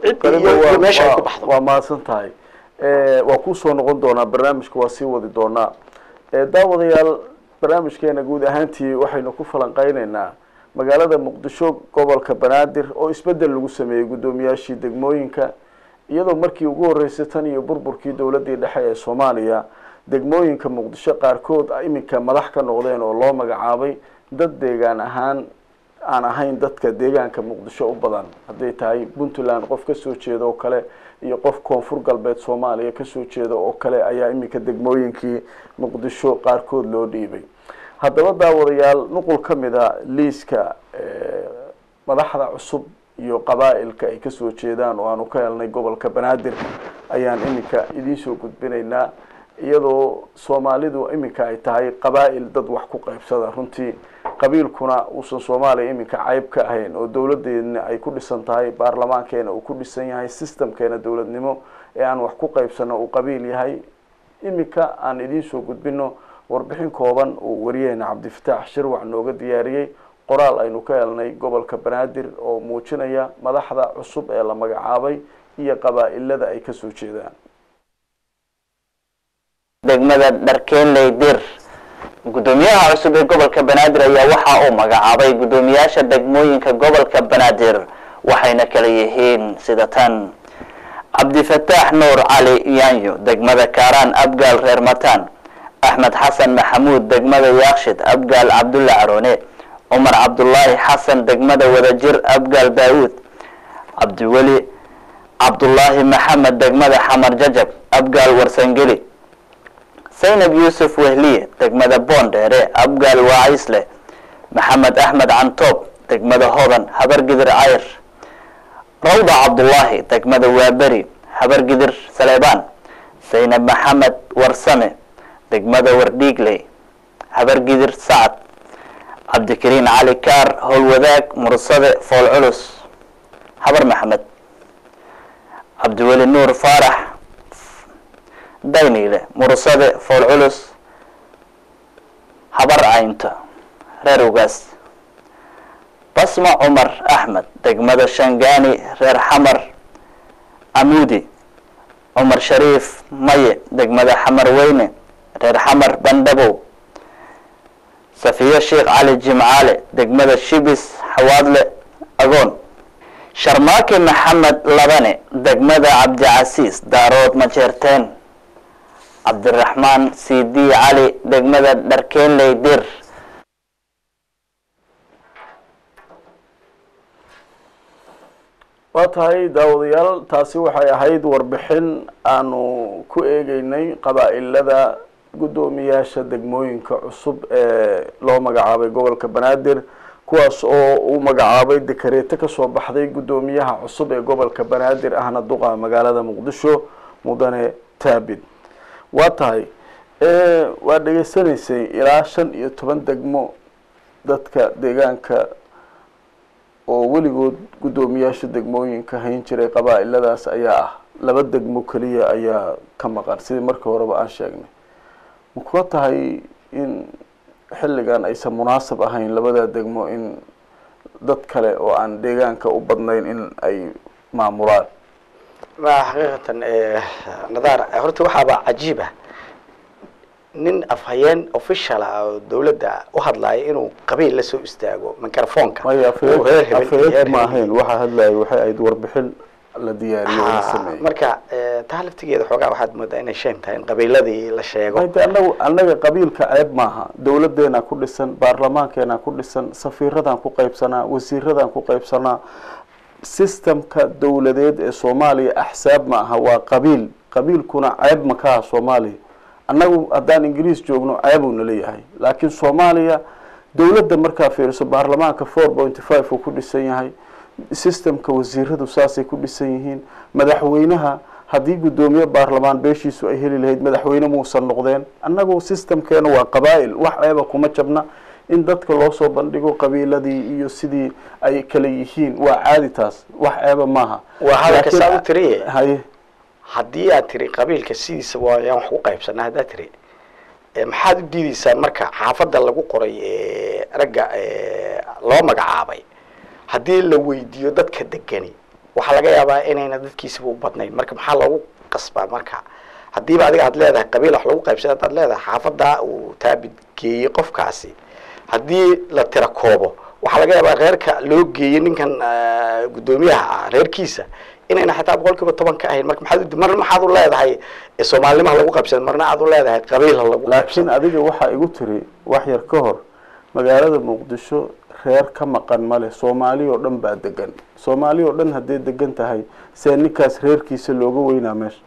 [SPEAKER 1] iyo meesha ay ku baxdo waa maasan tahay ee waa ku soo noqon doona barnaamijka waa sii wadi doona ee daawadayaal barnaamijkeena guud ahaantii waxaynu ku falanqeynaynaa magaalada Muqdisho gobolka Banaadir oo isbedel lagu sameeyay gudoomiyaashii degmooyinka iyadoo markii ugu horeysay tan iyo burburkii dawladda dhexe ee Soomaaliya degmooyinka Muqdisho qaarkood iminka madax ka noqdeen oo loo magacaabay dad deegaan ahaan aan ahayn dadka deegaanka Muqdisho u badan haday tahay Puntland qof ka soo jeedo oo kale iyo qof koonfur galbeed Soomaaliya ka soo jeedo oo kale ayaa iminka degmooyinkii Muqdisho qaarkood loo dhiibay haddaba daawadayaal nuqul kamida liiska madaxda cusub iyo qabaa'ilka ay ka soo jeedaan oo aanu ka helnay gobolka Banaadir ayaan iminka idin soo gudbinaynaa iyadoo Soomaalidu iminka ay tahay qabaa'il dad wax ku qaybsada runtii qabiilkuna uusan Soomaaliya iminka cayb ka ahayn oo dawladeedna ay ku dhisan tahay baarlamaankeena uu ku dhisan yahay systemkeena dawladnimo ee aan wax ku qaybsano uu qabiil yahay iminka aan idin soo gudbino warbixin kooban oo wariyayna Cabdifataax Shirwac nooga diyaariyay qoraal aynu ka helnay gobolka Banaadir oo muujinaya madaxda cusub ee la magacaabay iyo qabaa'ilada ay ka soo jeedaan
[SPEAKER 6] degmada Dharkeenley Dir gudoomiyaha cusub ee gobolka Banaadir ayaa waxa uu magacaabay gudoomiyaasha degmooyinka gobolka Banaadir waxayna kala yihiin sida tan Cabdifataax Nuur Cali Yaanyo degmada Kaaraan Abgaal Reer Mataan أحمد حسن محمود دقمدة ياخشد أبقال عبد الله عروني عمر عبد الله حسن دقمدة ودجر أبقال داود عبد الولي عبد الله محمد دقمدة حمر ججب أبقال ورسنجلي سينب يوسف وهلية دقمدة بونديري أبقال واعيسلي محمد أحمد عنطوب دقمدة هوضن حبر قدر عير روضة عبد الله دقمدة وابري حبر قدر سليبان سينب محمد ورسمي دقمدة ورديقلي حبر قدر سعد عبد الكريم علي كار هول وذاك مرصدة فول علوس حبر محمد عبد الولي نور فارح داينيلة مرصدة فول علوس حبر عينتا ريروغاس بسمة عمر أحمد دقمدة شنقاني رير حمر عمودي عمر شريف مي دقمدة حمر ويني رير حمر بندبو صفية الشيخ علي الجمعالي دقمدة شبس حواضلة أغون شرماكي محمد لبني دقمدة عبد العزيز دارود مجرتين عبد الرحمن سيدي علي دقمدة دركينلي دير
[SPEAKER 1] واتهاي داوديال تاسي waxay ahayd warbixin aanu ku eegaynay qabaa'ilada gudoomiyaasha degmooyinka cusub ee loo magacaabay gobolka Banaadir kuwaas oo uu magacaabay dekareeto kasoo baxday guddoomiyaha cusub ee gobolka banaadir ahna duqa magaalada muqdisho mudane taabid. waa tahay waa dhegeysanaysay ilaa shan iyo toban degmo dadka deegaanka oo weligood guddoomiyaasha degmooyinka hayn jiray qabaa-iladaas ayaa ah laba degmo keliya ayaa ka maqan sidii markii horeba aan sheegnay. ma kula tahay in xilligan aysan munaasab ahayn labada degmo in dad kale oo aan deegaanka u badnayn in ay maamulaan?
[SPEAKER 4] ma xaqiiqatan nadaar horta waxaaba cajiib ah nin afhayeen official ah oo dawladda u hadlaya inuu qabiil la soo istaago microphone-ka
[SPEAKER 1] maya afhayeen ma ahayn waxa hadlaya waxay ahayd warbixin la diyaariyo la sameeyay.
[SPEAKER 4] marka taa laftigeeda xoogaa waxaad moodaa inay shame tahay in qabiiladii la sheego.
[SPEAKER 1] mayda anagu anaga qabiilka ceeb maaha, dawladeena ku dhisan, baarlamaankeena ku dhisan, safiiradan ku qaybsanaa, wasiiradan ku qaybsanaa. systemka dawladeed ee Soomaaliya axsaab ma aha, waa qabiil. qabiilkuna ceeb ma ka aha Soomaaliya. annagu haddaan ingiriis joogno ceeb uu naleeyahay, laakiin Soomaaliya dawladda markaa fiiriso baarlamaanka four point five uu ku dhisan yahay, systemka wasiiradu saasay ku dhisan yihiin. madaxweynaha haddii guddoomiye baarlamaan beeshiisu ay heli lahayd madaxweyne muusan noqdeen. annagu systemkeena waa qabaa'il, wax ceeba kuma jabna. in dadka loo soo bandhigo qabiiladii iyo sidii ay kala yihiin waa caadi, taas wax ceeba maaha.
[SPEAKER 4] waa hadalka saa u tiriye
[SPEAKER 1] haye
[SPEAKER 4] haddii aad tiri qabiilka sidiisa waayaan wax u qaybsanaa haddaad tiri maxaad u diidaysaan marka xaafadda lagu qoray ragga loo magacaabay haddii la weydiiyo dadka degani waxaa laga yaabaa inayna dadkiisaba u badnayn. marka maxaa loogu qasbaa marka haddiiba adiga aad leedahay qabiil wax lagu qaybsada hadaad leedahay xaafaddaa uu taabid geeyey qofkaasi haddii la tira koobo waxaa laga yaabaa reerka loo geeyey ninkan guddoomiyaha ah reerkiisa inayna xataa boqol kiiba toban ka ahayn. marka maxaad marna maxaad u leedahay soomaalinimaha lagu qaybsada marna aad u leedahay qabiilha lagu
[SPEAKER 1] laakiin adiga waxaa igu tiri wax yar ka hor magaalada muqdisho reer ka maqan male, Soomaali oo dhan baa degan. Soomaali oo dhan haddii degan tahay see ninkaas reerkiisa looga weynaa meesha?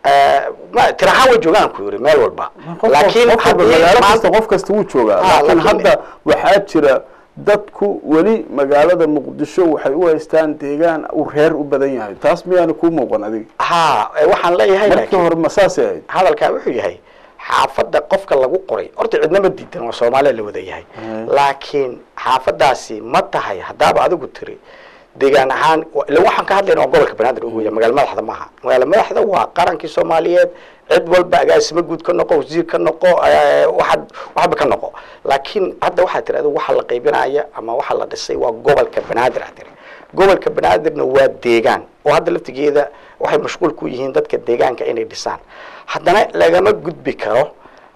[SPEAKER 4] ma tiraha way joogaan ku yiri meel walba,
[SPEAKER 1] laakiin hadda qof kasta wuu joogaa. laakiin hadda waxaa jira dadku weli magaalada muqdisho waxay u haystaan deegaan uu reer u badan yahay. taas miyaana kuu muuqan adiga?
[SPEAKER 4] ha waxaan leeyahay
[SPEAKER 1] markii hore ma saasay ahayd?
[SPEAKER 4] hadalkaa wuxuu yahay xaafadda qofka lagu qoray horta cidnama diidan, waa Soomaaliya la wada yahay. laakiin xaafadaasi ma tahay haddaaba adigu tiri deegaan ahaan ila waxaan ka hadlaynaa gobolka banaadir ugu yahay magaalo madaxda maaha. magaalo madaxda waa qarankii Soomaaliyeed, cid walba agaasimo guud ka noqo, wasiir ka noqo, waxaad waxba ka noqo. laakiin hadda waxaa tiri adigu waxa la qaybinaya ama waxa la dhisay waa gobolka banaadir ah tiri. gobolka banaadirna waa deegaan oo hadda laftigeeda waxay mashquul ku yihiin dadka deegaanka inay dhisaan. haddana lagama gudbi karo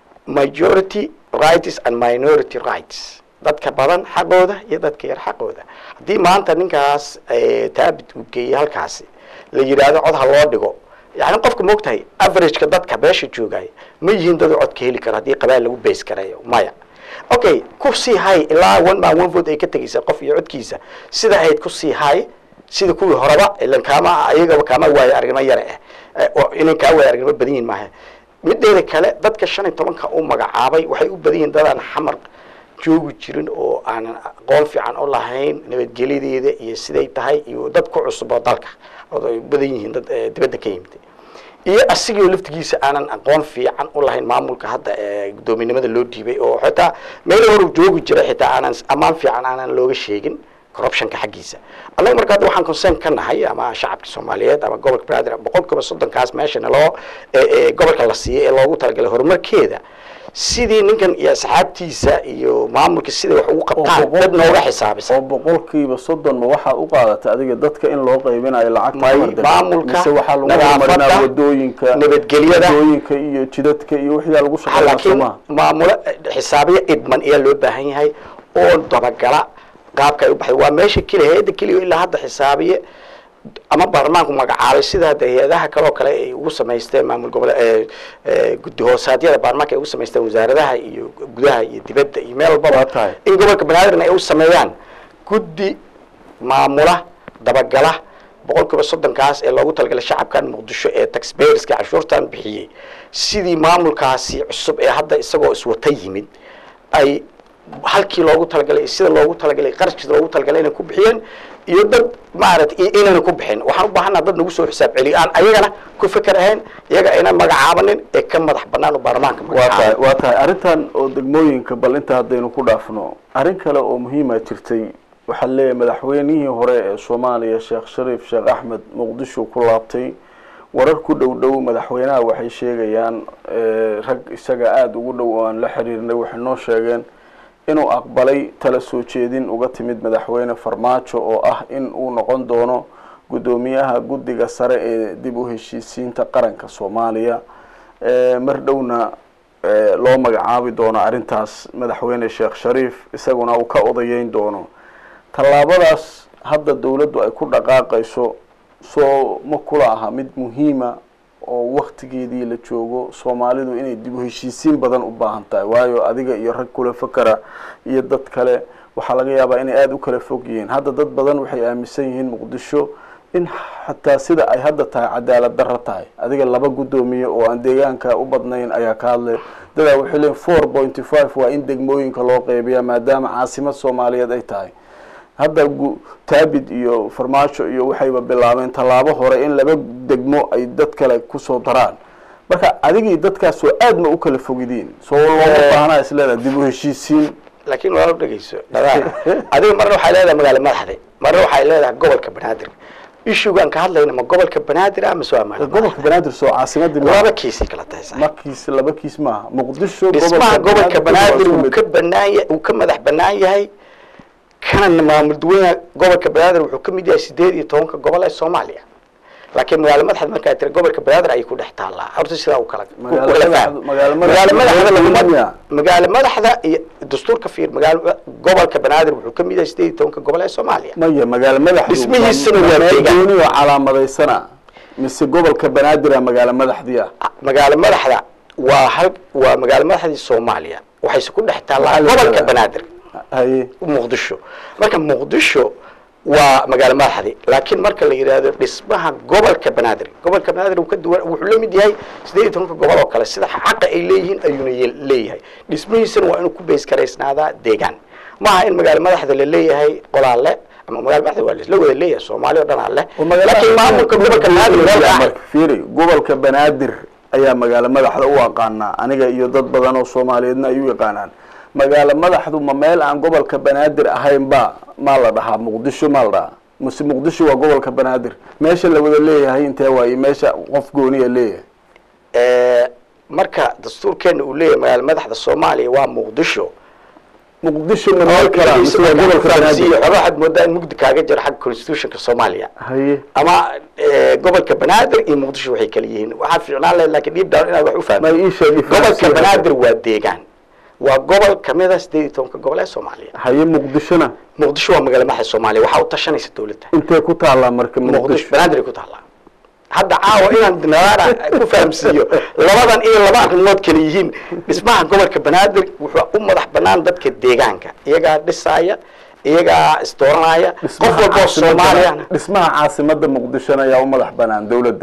[SPEAKER 4] majority rights and minority rights, dadka badan xaqooda iyo dadka yar xaqooda. haddii maanta ninkaas taabid uu geeyey halkaasi la yidhaahdo cod ha loo dhigo, yani qofka moogtahay averageka dadka beesha joogay ma yihiin dad cod ka heli karo haddii qabaal lagu beys karayo maya. okay ku sii hay ilaa one man one vote ay ka tegaysa qof iyo codkiisa sida ahayd ku sii hay sida kuwii horeba ilan kaama ayagaba kaama waayo aragnimo yare ah oo inay kaa waayo aragnimo badan yihiin maaha. mideeda kale dadka shan iyo tobanka uu magacaabay waxay u badan yihiin dadaan xamar joogi jirin oo aanan aqoon fiican u lahayn nabadgelyadeeda iyo siday tahay iyo dad ku cusub oo dalka oo ay badan yihiin dad dibadda ka yimid iyo asigoo laftigiisa aanan aqoon fiican u lahayn maamulka hadda guddoominimada loo dhiibay oo xitaa meel hore joogi jiray xitaa aanan amaan fiican aanan looga sheegin corruptionka xaggiisa. annaga marka hadda waxaan concern ka nahay ama shacabka Soomaaliyeed ama gobolka banaadir boqol kiiba soddon kaas meeshana loo gobolka la siiyay ee loogu talagalay horumarkeeda sidii ninkan iyo asxaabtiisa iyo maamulka sida wax ugu qabtaan dad nooga xisaabisan.
[SPEAKER 1] oo boqolkiiba soddon ma waxa u qaadatay adiga dadka in loo qaybinayo lacagta
[SPEAKER 4] maamulka
[SPEAKER 1] waxa lagu horumarinaa wadooyinka
[SPEAKER 4] nabadgelyada
[SPEAKER 1] wadooyinka iyo jidadka iyo wixii lagu shaqeeyaa.
[SPEAKER 4] maamul xisaabiye idman iyo loo baahan yahay oo dabagala qaabka ay u baxay. waa meesha kaliya hay'adda kaliya ilaa hadda xisaabiye ama baarlamaanku magacaabay sida hay'adaha kale oo kale ay ugu samaysteen maamul gobol ee guddi hoosaadyada baarlamaanka ay ugu samaysteen wasaaradaha iyo gudaha iyo dibadda iyo meel walba in gobolka banaadirna ay u sameeyaan guddi maamula dabagala boqol kiiba soddon kaas ee loogu talagalay shacabkan muqdisho ee taxpayerska cashuurtan bixiyay sidii maamulkaasi cusub ee hadda isagoo iswata yimid ay halkii loogu talagalay sida loogu talagalay qarashkiisa loogu talagalay inay ku bixiyeen iyo dad maaragtay inayna ku bixin waxaan u baahanaa dad nagu soo xisaab celiyo aan ayagana ku fikir ahayn iyaga ayna magacaabanin ee ka madax banaan u baarlamaanka
[SPEAKER 1] waa tahay waa tahay arrintan oo degmooyinka bal inta haddaynu ku dhaafno arrin kale oo muhiima jirtay waxaa leeyahay madaxweynihii hore ee soomaaliya sheekh shariif sheekh axmed muqdisho ku laabtay warar ku dhow dhow madaxweynaha waxay sheegayaan rag isaga aada ugu dhow oo aan la xiriirnay waxay noo sheegeen inuu aqbalay tala soo jeedin uga timid madaxweyne farmaajo oo ah in uu noqon doono guddoomiyaha guddiga sare ee dib u heshiisiinta qaranka soomaaliya mar dhowna loo magacaabi doono arrintaas madaxweyne sheekh shariif isaguna uu ka odayeyn doono tallaabadaas hadda dawladdu ay ku dhaqaaqayso soo ma kula aha mid muhiima oo waktigeedii la joogo soomaalidu inay dib u heshiisiin badan u baahan tahay waayo adiga iyo rag kula fakera iyo dad kale waxaa laga yaabaa inay aada u kala fog yihiin hadda dad badan waxay aaminsan yihiin muqdisho in xataa sida ay hadda tahay cadaalad darro tahay adiga laba guddoomiye oo aan deegaanka u badnayn ayaa ka hadlay dadaa waxay leeyiin four pointy five waa in degmooyinka loo qeybiyaa maadaama caasimad soomaaliyeed ay tahay hadda taabid iyo farmaajo iyo waxayba bilaabeen tallaabo hore in laba degmo ay dad kale kusoo daraan marka adigii dadkaas oo aad ma u kala fogidiin soo looma baahnaa isleedaha dib u heshiisiin
[SPEAKER 4] laakiin waa dhegeyso dhadaana adiga marna waxay leedahay magaalo madaxda marna waxay leedahay gobolka banaadir ishugaan ka hadlayna ma gobolka banaadir ama soo amaal
[SPEAKER 1] gobolka banaadir soo caasimadii
[SPEAKER 4] laba kiis kala tahay
[SPEAKER 1] ma kiis laba kiis ma muqdisho
[SPEAKER 4] gobolka banaadir uu ka banaan uu ka madax banaan yahay kana maamul duwayna gobolka banaadir wuxuu ka mid yahay sideed iyo tobanka gobol ee Soomaaliya laakiin magaalo madaxda marka ay tiri gobolka banaadir ay ku dhex taalaa horta sida uu kala magaalo madaxda magaalo madaxda iyo dastuurka fiir magaalo gobolka banaadir wuxuu ka mid yahay sideed iyo tobanka gobol ee Soomaaliya
[SPEAKER 1] maya magaalo madaxda
[SPEAKER 4] ismihiisana waa
[SPEAKER 1] deegaan oo calaamadeysana mise gobolka banaadir ee magaalo madaxdiya
[SPEAKER 4] magaalo madaxda waa hal waa magaalo madaxda Soomaaliya waxay ku dhex taalaa gobolka banaadir
[SPEAKER 1] haye
[SPEAKER 4] muqdisho marka muqdisho waa magaalo madaxdi laakiin marka la yiraahdo dhismaha gobolka banaadir gobolka banaadir uu ka duwan wuxuu la mid yahay sideed iyo tobanka gobol oo kale sida xaq ay leeyihiin ayuuna leeyahay dhismihiisana waa inuu ku bees kareysnaada deegaan maaha in magaalo madaxda la leeyahay qolaale ama magaalo madaxda waa la wada leeyahay Soomaaliya oo dhan alle laakiin maamulka gobolka banaadir
[SPEAKER 1] fiiri gobolka banaadir ayaa magaalo madaxda u aqaana aniga iyo dad badan oo Soomaaliyeedna ay u yaqaanaan magaalo madaxdu ma meel aan gobolka banaadir ahayn ba ma la dhahaa muqdisho ma la dhahaa muse muqdisho waa gobolka banaadir meesha la wada leeyahay intee waaye meesha qof gooniya leeyahay
[SPEAKER 4] ee marka dastuurkeena uu leeyahay magaalo madaxda Soomaaliya waa muqdisho
[SPEAKER 1] muqdisho ma meel kale mise waa gobolka banaadir
[SPEAKER 4] waxaad moodaa in mugdi kaaga jiro xagga constitutionka Soomaaliya
[SPEAKER 1] haye
[SPEAKER 4] ama gobolka banaadir iyo muqdisho waxay kala yihiin waxa fiicnaan leh laakiin deep down inaad wax u fahamto gobolka banaadir waa deegaan waa gobol kamid ah sideed iyo tobanka gobol ee Soomaaliya
[SPEAKER 1] haye muqdishona
[SPEAKER 4] muqdisho waa magaalo madaxda Soomaaliya waxa uu tashanaysa dawladda
[SPEAKER 1] intee ku taala marka
[SPEAKER 4] muqdisho banaadir ku taala hadda caawa inaan dinaara ku fahamsiyo labadan iyo laba arrimood kale yihiin dhismaha gobolka banaadir wuxuu u madax banaan dadka deegaanka iyaga dhisaya iyaga istooranaya qof walba Soomaaliya
[SPEAKER 1] dhismaha caasimada muqdishona ayaa u madax banaan dawladda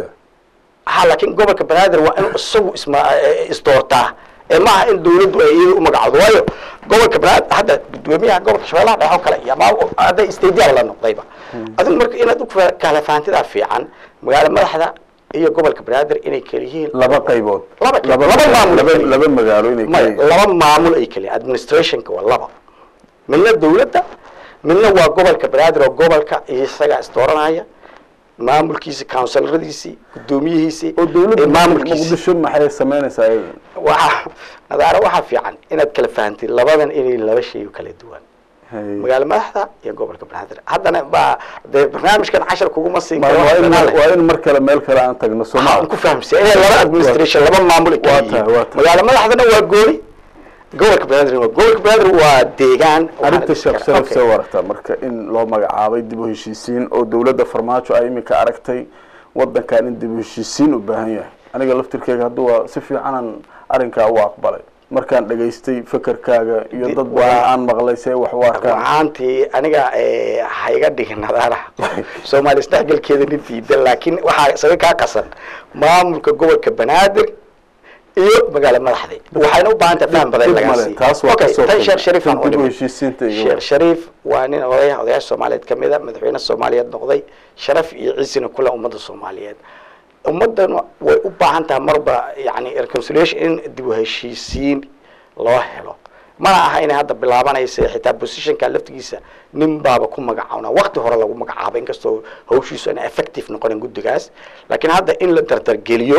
[SPEAKER 4] ha laakiin gobolka banaadir waa in isagu isma istoortaa ee maaha in dawladdu ay iyada u magacawdo waayo gobolka banaadir hadda gudoomiyaha gobolka shabeellaha dhexe oo kale iyo ama hadday istadiyaal la noqdayba adigu marka inaad u kala fahantidaa fiican magaalo madaxda iyo gobolka banaadir inay kala yihiin
[SPEAKER 1] laba qaybood
[SPEAKER 4] laba laba maamul
[SPEAKER 1] laba magaalo inay kala yihiin
[SPEAKER 4] laba maamul ay kala administrationka waa laba midna dawladda midna waa gobolka banaadir oo gobolka isaga istooranaya maamulkiisa counciloradiisi gudoomiyihiisi
[SPEAKER 1] oo dawladda muqdisho maxay sameynaysaa
[SPEAKER 4] waxa nadaara waxa fiican inaad kala fahantiin labadan inay laba shay kala duwan magaalo madaxda iyo gobolka banaadir haddana ba barnaamijkan cashar kugu ma siin karo
[SPEAKER 1] waa in mar kale meel kale aan tagno Soomaaliya
[SPEAKER 4] ku fahamsay in laba administration laba maamul ay magaalo madaxdana waa gooni gobolka banaadir waa gobolka banaadir waa deegaan
[SPEAKER 1] arinta sheekh sharaf soo warta marka in loo magacaabay dib u heshiisiin oo dawladda farmaajo ay imika aragtay wadankan in dib u heshiisiin u baahan yahay aniga laftirkeyga haduu si fiican arinka u aqbalay markaan dhageystay fakarkaaga iyo dad badan aan maqlay say wax waarkaan
[SPEAKER 4] aantii aniga ee hayga dhignadaara Soomaali isdhexgalkeeda nintiida laakiin waxa isaga ka qasan maamulka gobolka banaadir iyo magaalo madaxdii waxayna u baahan tahay faham badan laga siiyo
[SPEAKER 1] taas waa
[SPEAKER 4] okay
[SPEAKER 1] kasoo
[SPEAKER 4] tan sheekh shariif aan
[SPEAKER 1] dib u
[SPEAKER 4] u
[SPEAKER 1] heshiisiinta iyo
[SPEAKER 4] sheekh shariif waa nin odayaha odayaasha Soomaaliyeed kamid ah madaxweyne Soomaaliyeed noqday sharaf iyo ciisina kula ummadda Soomaaliyeed ummadan way u baahan tahay marba yani reconciliation in dib u heshiisiin loo helo mana aha inay hadda bilaabanaysa xitaa positionka laftigiisa nin baaba ku magacaawna waqti hore lagu magacaabay inkastoo hawshiisu aan effective noqonin guddigaas laakiin hadda in la tartar geliyo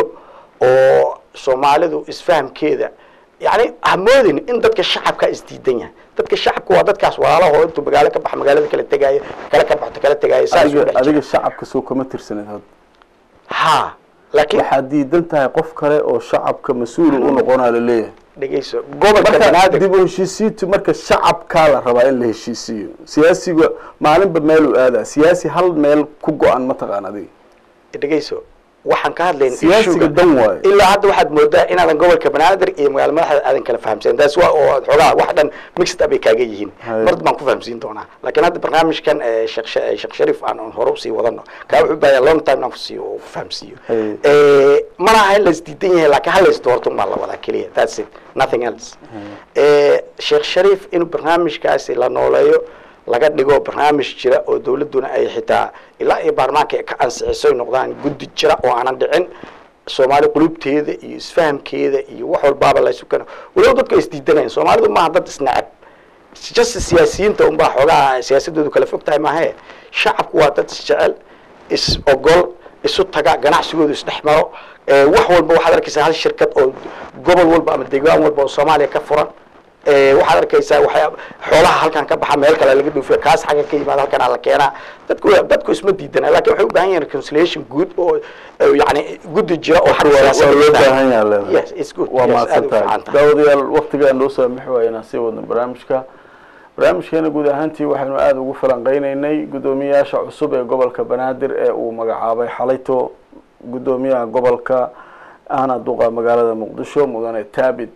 [SPEAKER 4] oo Soomaalidu isfahamkeeda yani amoodin in dadka shacabka isdiidan yahay dadka shacabku waa dadkaas walaalaho intuu magaalo ka bax magaalada kala tagay kala ka baxto kala tagay
[SPEAKER 1] adiga adiga shacabka soo kama tirsaneed had
[SPEAKER 4] ha laakiin
[SPEAKER 1] waxa diidan tahay qof kale oo shacabka mas'uul u noqonaa la leeyahay
[SPEAKER 4] dhageyso gobolka banaadir
[SPEAKER 1] dib u heshiisiintu marka shacabka la rabaa in la heshiisiyo siyaasiga maalinba meel u aada siyaasi hal meel ku go'an ma taqaan adiga
[SPEAKER 4] dhageyso waxaan ka hadlaynaa
[SPEAKER 1] siyaasiga dan waayo
[SPEAKER 4] ilaa hadda waxaad moodaa inaadan gobolka banaadir iyo magaalo madaxda aadan kala fahamsan taas waa oo xogaa wax dhan mixed up ay kaaga yihiin marad baan ku fahamsiin doonaa laakiin hadda barnaamijkan sheekh sheekh shariif aan hore u sii wadano ka wuxuu baayaa long time aan ku sii oo ku fahamsiiyo ee mana ahayn la isdiidan yahay laakiin hal is doorto ma la wada kaliya that's it nothing else ee sheekh shariif inuu barnaamijkaasi la nooleeyo laga dhigo barnaamij jira oo dawladuna ay xitaa ilaa iyo baarlamaanka ka ansixiso noqdaan guddi jira oo aanan dhicin Soomaali qulubteeda iyo isfahamkeeda iyo wax walbaaba la isukana walow dadka isdiidanayeen Soomaalidu ma dad isnacab just siyaasiyiinta un baa xogaa siyaasadoodu kala fog tahay maahe shacabku waa dad jecel is ogol isu taga ganacsigoodu isdhexmaro wax walba waxaad arkaysaa hal shirkad oo gobol walba ama deegaan walba oo Soomaaliya ka furan waxaad arkaysaa waxa xoolaha halkan ka baxa meel kale laga dhoofiyo kaas xaga ka yimaado halkan la keenaa dadku dadku isma diidana laakiin waxay u baahan yihiin reconciliation good oo yani guddi jira oo
[SPEAKER 1] xarwaasa loo baahan yahay
[SPEAKER 4] yes it's good
[SPEAKER 1] waa ma santaa dawadayaal waqtiga noo saamaxay waa inaan sii wadno barnaamijka barnaamijkeena guud ahaantii waxaanu aad ugu falanqeynaynay gudoomiyaasha cusub ee gobolka Banaadir ee uu magacaabay xalayto gudoomiyaha gobolka ahna duqa magaalada Muqdisho mudane Taabid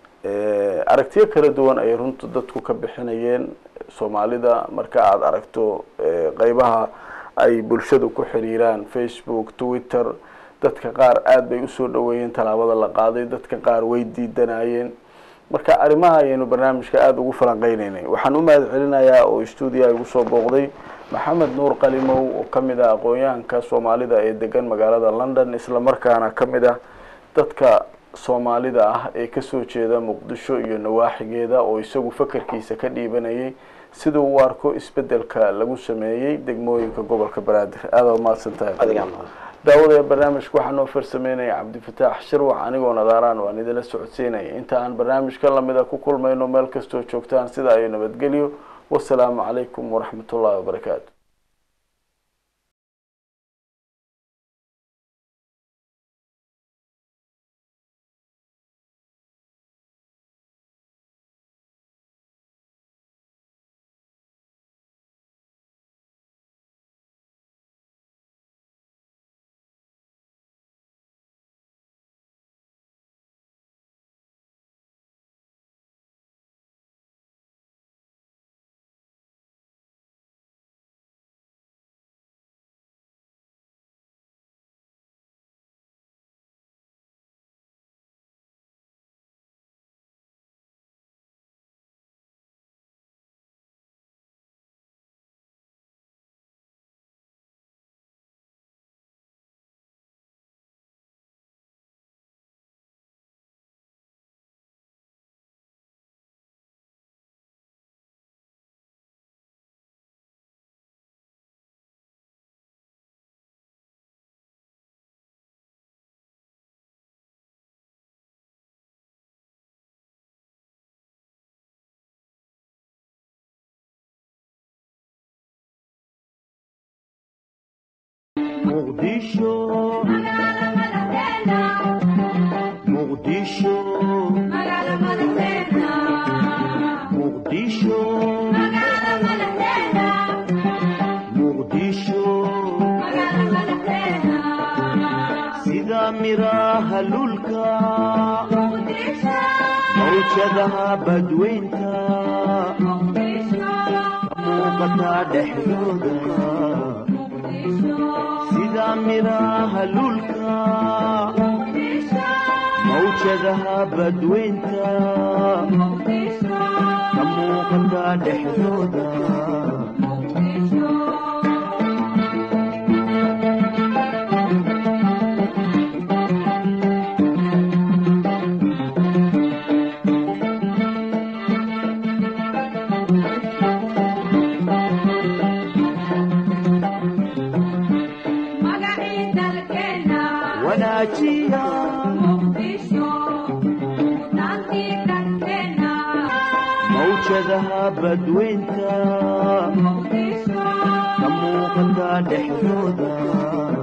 [SPEAKER 1] aragtiyo kala duwan ay runtu dadku ka bixinayeen Soomaalida marka aad aragto qaybaha ay bulshadu ku xiriiraan Facebook Twitter dadka qaar aad bay u soo dhaweeyeen talaabada la qaaday dadka qaar way diidanayeen marka arimaha ayaynu barnaamijka aad ugu falanqeynaynay waxaan u mahad celinayaa oo studio ay ugu soo booqday Maxamed Nuur Qalimow oo kamid ah aqoonyahanka Soomaalida ee degan magaalada London isla markaana kamid ah dadka Soomaalida ah ee ka soo jeeda Muqdisho iyo nawaaxigeeda oo isagu fakarkiisa ka dhiibanayay sida uu arko isbedelka lagu sameeyay degmooyinka gobolka Banaadir aad oo maadsantahay
[SPEAKER 4] adiga
[SPEAKER 1] daawada barnaamijku waxaan noo farsameynay Cabdi Fataax Shirwax anigoo nadaraan waan idin socodsiinay inta aan barnaamijka lamida ku kulmayno meel kasto joogtaan sida ay nabadgeliyo wassalaamu calaykum waraxmatullaahi wabarakaatuh
[SPEAKER 5] مقدشو مقدشو مقدشو مقدشو سيدا مراها لولكا موجدها بدوينتا موقتا دحدودا سيدا مراها لولكا موجة mawjadaha badweynta ka muuqata dhexdooda wanaajiya mawjadaha badweynta ka muuqata dhexdooda